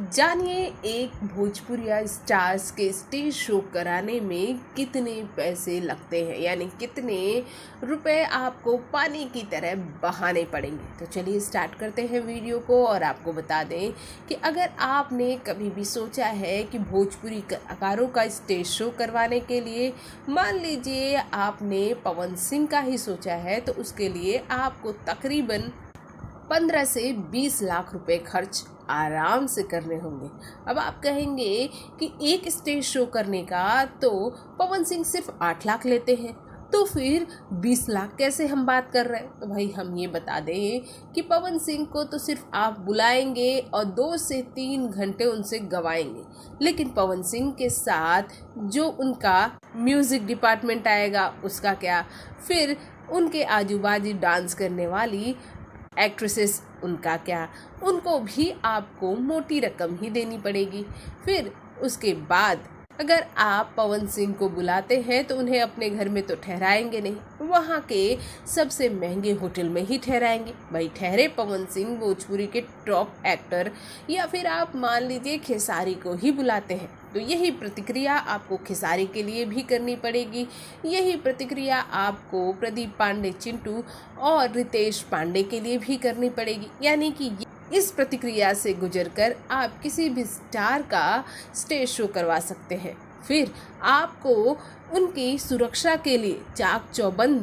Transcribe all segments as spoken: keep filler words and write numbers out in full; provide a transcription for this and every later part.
जानिए एक भोजपुरिया स्टार्स के स्टेज शो कराने में कितने पैसे लगते हैं, यानी कितने रुपए आपको पानी की तरह बहाने पड़ेंगे। तो चलिए स्टार्ट करते हैं वीडियो को। और आपको बता दें कि अगर आपने कभी भी सोचा है कि भोजपुरी कलाकारों का स्टेज शो करवाने के लिए, मान लीजिए आपने पवन सिंह का ही सोचा है, तो उसके लिए आपको तकरीबन पंद्रह से बीस लाख रुपए खर्च आराम से करने होंगे। अब आप कहेंगे कि एक स्टेज शो करने का तो पवन सिंह सिर्फ आठ लाख लेते हैं, तो फिर बीस लाख कैसे हम बात कर रहे हैं। तो भाई हम ये बता दें कि पवन सिंह को तो सिर्फ आप बुलाएंगे और दो से तीन घंटे उनसे गवाएंगे, लेकिन पवन सिंह के साथ जो उनका म्यूजिक डिपार्टमेंट आएगा उसका क्या, फिर उनके आजू बाजू डांस करने वाली एक्ट्रेसेस उनका क्या, उनको भी आपको मोटी रकम ही देनी पड़ेगी। फिर उसके बाद अगर आप पवन सिंह को बुलाते हैं तो उन्हें अपने घर में तो ठहराएंगे नहीं, वहाँ के सबसे महंगे होटल में ही ठहराएंगे। भाई ठहरे पवन सिंह भोजपुरी के टॉप एक्टर, या फिर आप मान लीजिए खेसारी को ही बुलाते हैं, तो यही प्रतिक्रिया आपको खेसारी के लिए भी करनी पड़ेगी। यही प्रतिक्रिया आपको प्रदीप पांडे चिंटू और रितेश पांडे के लिए भी करनी पड़ेगी। यानी कि इस प्रतिक्रिया से गुजरकर आप किसी भी स्टार का स्टेज शो करवा सकते हैं। फिर आपको उनकी सुरक्षा के लिए चाक चौबंद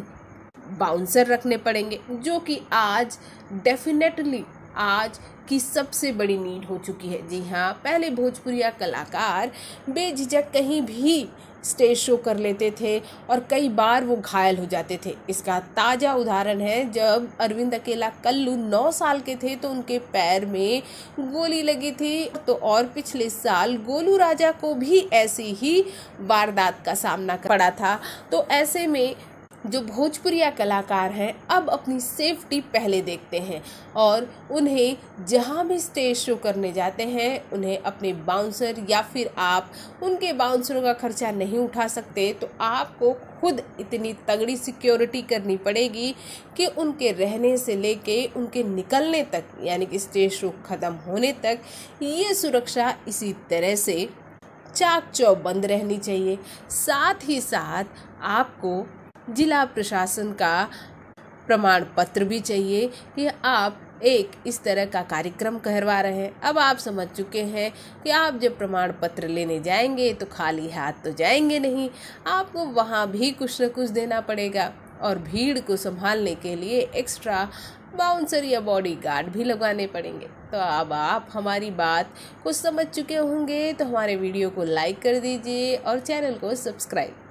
बाउंसर रखने पड़ेंगे, जो कि आज डेफिनेटली आज की सबसे बड़ी नीड हो चुकी है। जी हाँ, पहले भोजपुरिया कलाकार बेझिझक कहीं भी स्टेज शो कर लेते थे और कई बार वो घायल हो जाते थे। इसका ताज़ा उदाहरण है जब अरविंद अकेला कल्लू नौ साल के थे तो उनके पैर में गोली लगी थी। तो और पिछले साल गोलू राजा को भी ऐसी ही वारदात का सामना पड़ा था। तो ऐसे में जो भोजपुरिया कलाकार हैं अब अपनी सेफ्टी पहले देखते हैं, और उन्हें जहां भी स्टेज शो करने जाते हैं उन्हें अपने बाउंसर या फिर आप उनके बाउंसरों का खर्चा नहीं उठा सकते, तो आपको खुद इतनी तगड़ी सिक्योरिटी करनी पड़ेगी कि उनके रहने से लेके उनके निकलने तक, यानी कि स्टेज शो ख़त्म होने तक, ये सुरक्षा इसी तरह से चाक चौबंद रहनी चाहिए। साथ ही साथ आपको जिला प्रशासन का प्रमाण पत्र भी चाहिए कि आप एक इस तरह का कार्यक्रम करवा रहे हैं। अब आप समझ चुके हैं कि आप जब प्रमाण पत्र लेने जाएंगे तो खाली हाथ तो जाएंगे नहीं, आपको वहाँ भी कुछ न कुछ देना पड़ेगा, और भीड़ को संभालने के लिए एक्स्ट्रा बाउंसर या बॉडीगार्ड भी लगाने पड़ेंगे। तो अब आप हमारी बात को समझ चुके होंगे, तो हमारे वीडियो को लाइक कर दीजिए और चैनल को सब्सक्राइब